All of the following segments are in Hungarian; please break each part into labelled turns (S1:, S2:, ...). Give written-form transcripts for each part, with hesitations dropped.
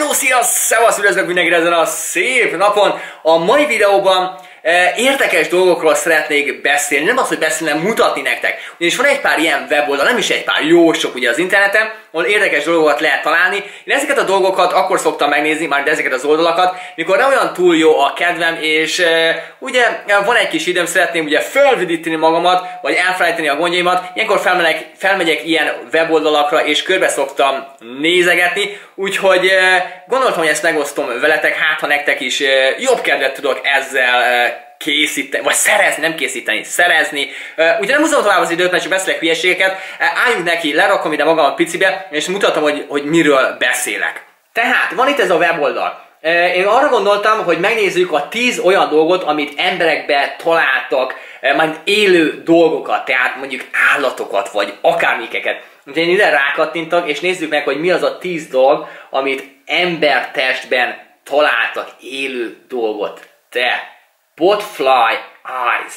S1: Szia! Szevasz, üdvözlök mindenkit ezen a szép napon! A mai videóban érdekes dolgokról szeretnék beszélni, nem az, hogy beszélni, hanem mutatni nektek. Ugyanis van egy pár ilyen weboldal, nem is egy pár, jó sok ugye az interneten, ahol érdekes dolgokat lehet találni. Én ezeket a dolgokat akkor szoktam megnézni, már ezeket az oldalakat, mikor nem olyan túl jó a kedvem, és ugye van egy kis időm, szeretném ugye felvidíteni magamat, vagy elfelejteni a gondjaimat, ilyenkor felmegyek ilyen weboldalakra, és körbe szoktam nézegetni, úgyhogy gondoltam, hogy ezt megosztom veletek, hát ha nektek is jobb kedvet tudok ezzel készíteni, vagy szerezni, nem készíteni, szerezni. Ugye nem húzom tovább az időt, mert csak beszélek hülyeségeket, álljunk neki, lerakom ide magam a picibe, és mutatom, hogy miről beszélek. Tehát, van itt ez a weboldal. Én arra gondoltam, hogy megnézzük a 10 olyan dolgot, amit emberekbe találtak, majd élő dolgokat, tehát mondjuk állatokat, vagy akármikeket. Úgyhogy én ide rákattintok, és nézzük meg, hogy mi az a 10 dolg, amit embertestben találtak élő dolgot. Te! Botfly eyes.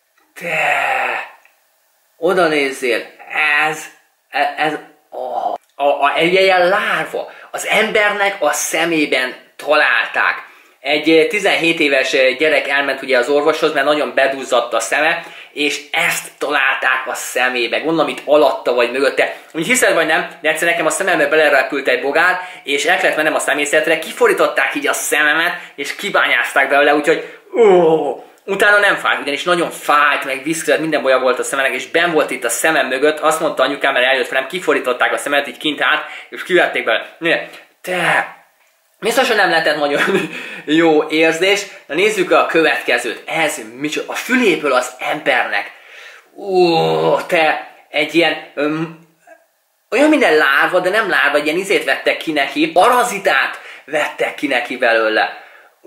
S1: Te! Oda nézzél! Ez egy ilyen lárva. Az embernek a szemében találták. Egy 17 éves gyerek elment ugye az orvoshoz, mert nagyon beduzzadt a szeme, és ezt találták a szemébe. Gondolom itt alatta vagy mögötte. Úgy hiszed vagy nem, de egyszer nekem a szemembe belerepült egy bogár, és el kellett mennem a szemészetre, kiforították így a szememet, és kibányázták belőle, úgyhogy utána nem fájt, ugyanis nagyon fájt, meg viszkizett, minden bolya volt a szememnek, és benn volt itt a szemem mögött, azt mondta anyukám, mert eljött velem, kiforították a szemet, így kint állt, és kivették belőle. Te! Biztos, hogy nem lehetett nagyon jó érzés. Na nézzük a következőt. Ez micsoda? A füléből az embernek. Te! Egy ilyen... olyan minden lárva, de nem lárva, egy ilyen izét vettek ki neki. Parazitát vettek ki neki belőle.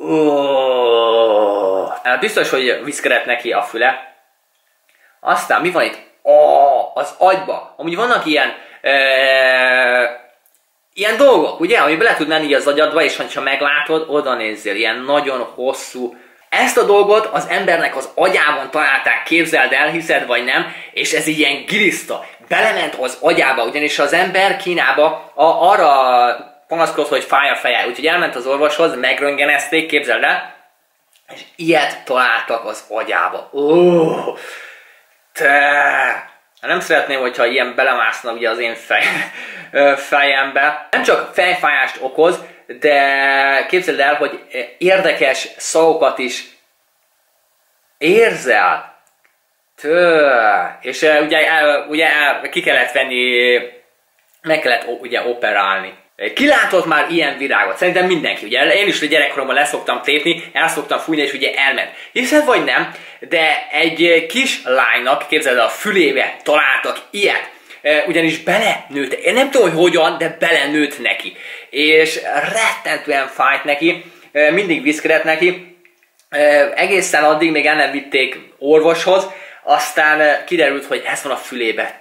S1: Biztos, hogy viszkedett neki a füle. Aztán mi van itt? Az agyba. Amúgy vannak ilyen... ilyen dolgok, ugye, ami bele tud menni az agyadba, és ha meglátod, oda nézzél, ilyen nagyon hosszú. Ezt a dolgot az embernek az agyában találták, képzeld el, hiszed vagy nem, és ez ilyen giliszta, belement az agyába, ugyanis az ember Kínába arra panaszkodott, hogy fáj a feje, úgyhogy elment az orvoshoz, megröntgenezték, képzeld el, és ilyet találtak az agyába. Te! Nem szeretném, hogyha ilyen belemászna ugye az én fejembe. Nem csak fejfájást okoz, de képzeld el, hogy érdekes szavakat is érzel. És ugye ki kellett venni, meg kellett ugye operálni. Ki látott már ilyen virágot? Szerintem mindenki, ugye? Én is a gyerekkoromban leszoktam tépni, el szoktam fújni, és ugye elment. Hiszed vagy nem, de egy kis lánynak, képzeld el, a fülébe találtak ilyet. Ugyanis belenőtt, én nem tudom, hogy hogyan, de belenőtt neki. És rettentően fájt neki, mindig viszkedett neki. Egészen addig még el nem vitték orvoshoz, aztán kiderült, hogy ez van a fülébe.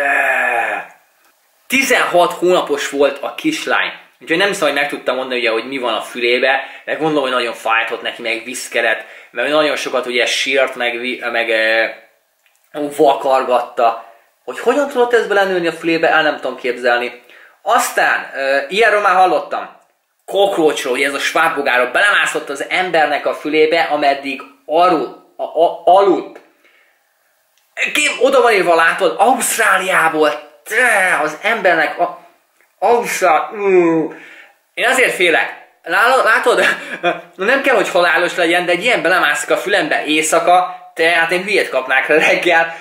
S1: 16 hónapos volt a kislány. Úgyhogy nem hiszem, hogy meg tudtam mondani, ugye, hogy mi van a fülébe, de gondolom, hogy nagyon fájtott neki, meg viszkedett, mert nagyon sokat ugye sírt, meg vakargatta. Hogy hogyan tudott ez belenőni a fülébe, el nem tudom képzelni. Aztán, ilyenről már hallottam. Kokrócsról, ugye ez a svábbogárról belemászott az embernek a fülébe, ameddig aludt. Oda van írva, látod, Ausztráliából. Az embernek én azért félek. Látod? Nem kell, hogy halálos legyen, de egy ilyen belemászik a fülembe éjszaka, tehát én hülyét kapnák reggel.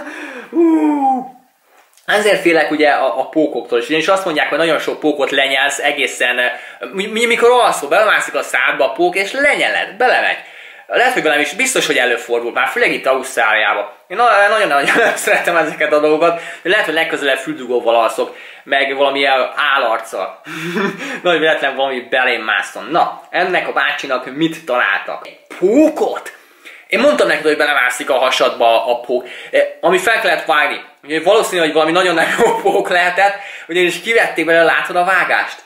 S1: Ezért félek ugye a pókoktól is. És azt mondják, hogy nagyon sok pókot lenyelsz egészen, mikor alszol, belemászik a szádba a pók, és lenyeled, belemegy. Lehet, hogy velem is biztos, hogy előfordul, már főleg itt Ausztráliában. Én nagyon-nagyon szeretem ezeket a dolgokat, de lehet, hogy legközelebb füldugóval alszok, meg valamilyen állarccal. Nagy véletlen valami belém mászom. Na, ennek a bácsinak mit találtak? Pókot! Én mondtam neked, hogy belemászik a hasadba a pók, ami fel kellett vágni. Ugye valószínű, hogy valami nagyon jó pók lehetett, ugyanis kivették belőle, látod a vágást?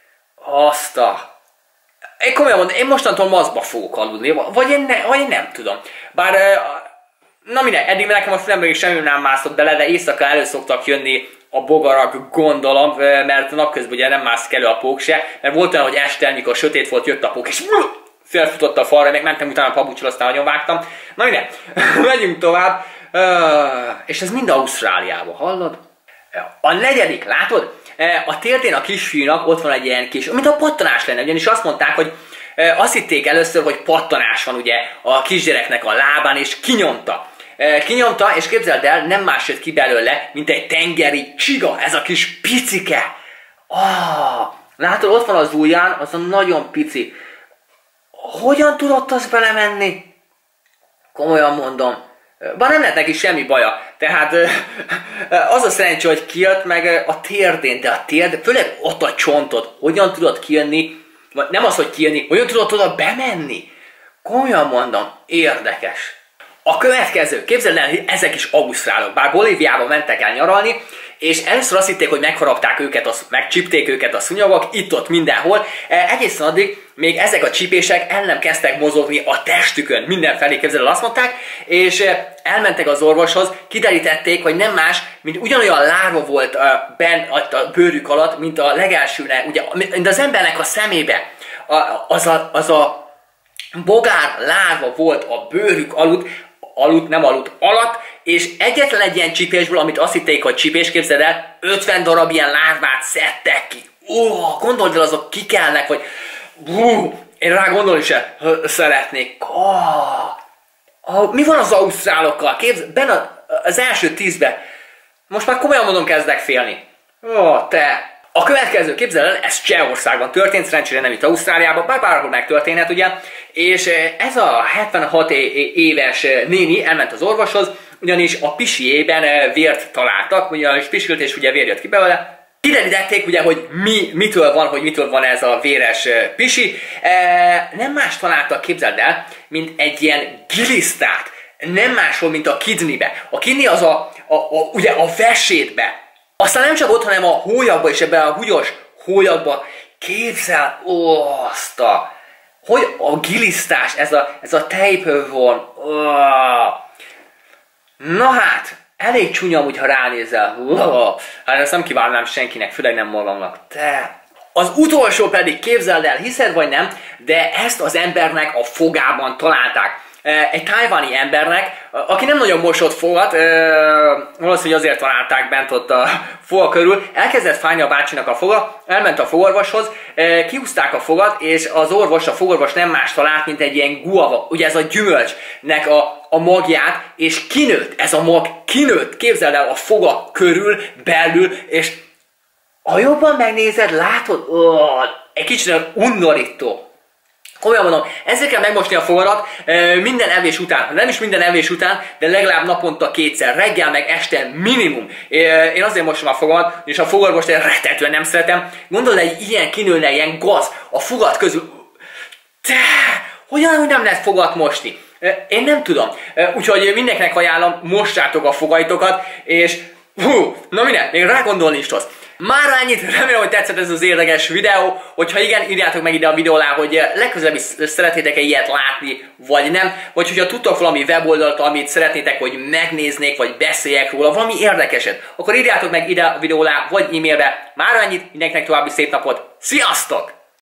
S1: Én komolyan mondom, én mostantól maszkba fogok aludni, vagy én nem tudom. Bár, na mindegy, eddig nekem a fülembe is semmi nem mászott bele, de éjszaka elő szoktak jönni a bogarak, gondolom, mert napközben ugye nem mászik elő a pók se, mert volt olyan, hogy este, amikor sötét volt, jött a pók, és felfutott a falra, meg mentem utána a pabucsra, aztán nagyon vágtam. Na minden, megyünk tovább. És ez mind Ausztráliában, hallod? A negyedik, látod? A térdén a kisfiúnak ott van egy ilyen kis, mint a pattanás lenne, ugyanis azt mondták, hogy azt hitték először, hogy pattanás van ugye a kisgyereknek a lábán, és kinyomta. Kinyomta, és képzeld el, nem más jött ki belőle, mint egy tengeri csiga, ez a kis picike. Látod, ott van az ujján, az a nagyon pici. Hogyan tudott az belemenni? Komolyan mondom. Bár nem lett neki semmi baja. Tehát az a szerencsé, hogy kijött meg a térdén, de a térd, főleg ott a csontod, hogyan tudod kijönni, nem az, hogy kijönni, hogyan tudod oda bemenni? Komolyan mondom, érdekes. A következő, képzeld el, hogy ezek is ausztrálok, bár Bolíviába mentek el nyaralni, és először azt hitték, hogy megharapták őket, megcsípték őket a szúnyogok, itt-ott mindenhol, egészen addig még ezek a csípések el nem kezdtek mozogni a testükön, mindenfelé, képzeld el, azt mondták, és elmentek az orvoshoz, kiderítették, hogy nem más, mint ugyanolyan lárva volt benn a bőrük alatt, mint a legelsőnek, ugye, mint az embernek a szemébe, az a bogár lárva volt a bőrük alatt, és egyetlen egy ilyen csípésből, amit azt hitték, hogy csípés, képzeld el, 50 darab ilyen lárvát szedtek ki. Gondold el, azok kikelnek, vagy én rá gondolni se szeretnék. Mi van az ausztrálokkal? Képzeld, benne az első 10-ben. Most már komolyan mondom, kezdek félni. Te! A következő, képzeld el, ez Csehországban történt, szerencsére nem itt Ausztráliában, bár bárhol megtörténhet, ugye, és ez a 76 éves néni elment az orvoshoz, ugyanis a pisiében vért találtak, ugyanis pisilt, és ugye vér jött ki belőle. Kiderítették ugye, hogy mitől van ez a véres pisi. Nem más találtak, képzeld el, mint egy ilyen gilisztrát, nem máshol, mint a kidneybe. A kidney az ugye a vesétbe. Aztán nem csak ott, hanem a hólyagba, és ebben a húgyos hólyagba képzel, hogy a gilisztás, ez a tejpővon. Na hát, elég csúnya amúgy, ha ránézel. Hát ezt nem kívánnám senkinek, főleg nem magamnak. Te. Az utolsó pedig, képzeld el, hiszed vagy nem, de ezt az embernek a fogában találták. Egy tájvani embernek, aki nem nagyon mosott fogat, valószínűleg azért találták bent ott a foga körül, elkezdett fájni a bácsinak a foga, elment a fogorvoshoz, kihúzták a fogat, és a fogorvos nem más talált, mint egy ilyen guava, ugye ez a gyümölcsnek a magját, és kinőtt, ez a mag kinőtt, képzeld el, a foga körül, belül, és ha jobban megnézed, látod, egy kicsit undorító. Komolyan mondom, ezzel kell megmosni a fogadat minden evés után, nem is minden evés után, de legalább naponta 2-szer, reggel meg este minimum. Én azért mosom a fogamat, és a fogorvost én rettetően nem szeretem. Gondolod, egy ilyen kinőne, ilyen gaz a fogad közül. Hogyan nem lehet fogat mosni? Én nem tudom. Úgyhogy mindenkinek ajánlom, mossátok a fogaitokat, és na minden, még rá gondolni is tudsz. Mára ennyit, remélem, hogy tetszett ez az érdekes videó, hogyha igen, írjátok meg ide a videó alá, hogy legközelebb is szeretnétek-e ilyet látni, vagy nem, vagy hogyha tudtok valami weboldalt, amit szeretnétek, hogy megnéznék, vagy beszéljek róla, valami érdekeset, akkor írjátok meg ide a videó alá, vagy e-mailbe. Mára ennyit, mindenkinek további szép napot, sziasztok!